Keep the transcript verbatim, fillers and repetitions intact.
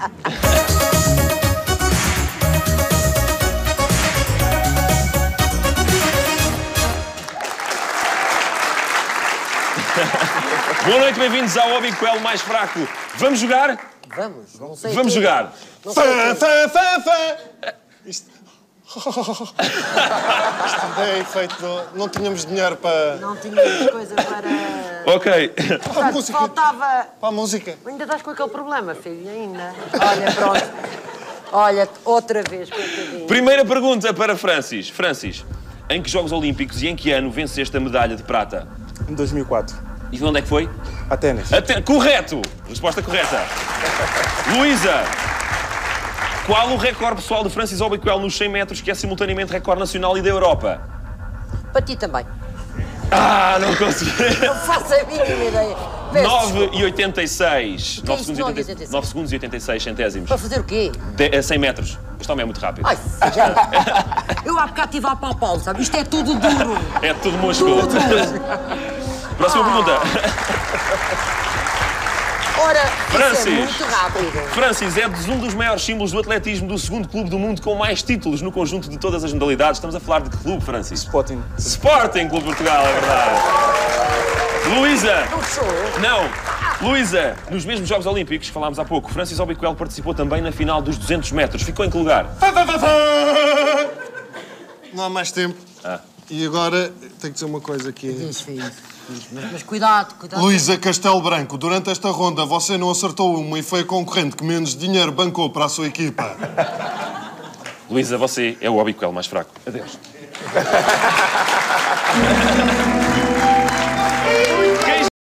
Boa noite, bem-vindos ao Obicoel mais fraco. Vamos jogar? Vamos, não sei. Vamos tudo. jogar. Não sei Fã, fã, fã, fã! Isto... Isto é efeito... Não tínhamos dinheiro para... Não tínhamos coisa para... Ok. Para a música. Faltava... Para a música. Ainda estás com aquele problema, filho, ainda. Olha, pronto. Olha, outra vez, coitadinho. Primeira pergunta para Francis. Francis, em que Jogos Olímpicos e em que ano venceste a medalha de prata? Em dois mil e quatro. E onde é que foi? Atenas. Até... Correto! Resposta correta. Luísa, qual o recorde pessoal de Francis Obicoel nos cem metros, que é simultaneamente recorde nacional e da Europa? Para ti também. Ah, não consegui. Não faço a mínima ideia. Peço nove desculpa. e oitenta e seis. Que é isto, nove e oitenta e seis? nove segundos e oitenta e seis centésimos. Para fazer o quê? De... a cem metros. Este homem é muito rápido. Ai, já. Eu há bocado estive a pau-pau, sabe? Isto é tudo duro. É tudo músculo. Tudo. Próxima Ah. pergunta. Ora, Francis. isso é muito rápido. Francis é um dos maiores símbolos do atletismo do segundo clube do mundo com mais títulos no conjunto de todas as modalidades. Estamos a falar de que clube, Francis? Sporting. Sporting Clube de Portugal, é verdade. Luísa. Não sou. Não. Luísa, nos mesmos Jogos Olímpicos, falámos há pouco, Francis Obicoel participou também na final dos duzentos metros. Ficou em que lugar? Não há mais tempo. Ah. E agora, tenho que dizer uma coisa aqui. Diz, filho. Diz. Mas, mas cuidado, cuidado. Luísa Castelo Branco, durante esta ronda você não acertou uma e foi a concorrente que menos dinheiro bancou para a sua equipa. Luísa, você é o Obicoel mais fraco. Adeus.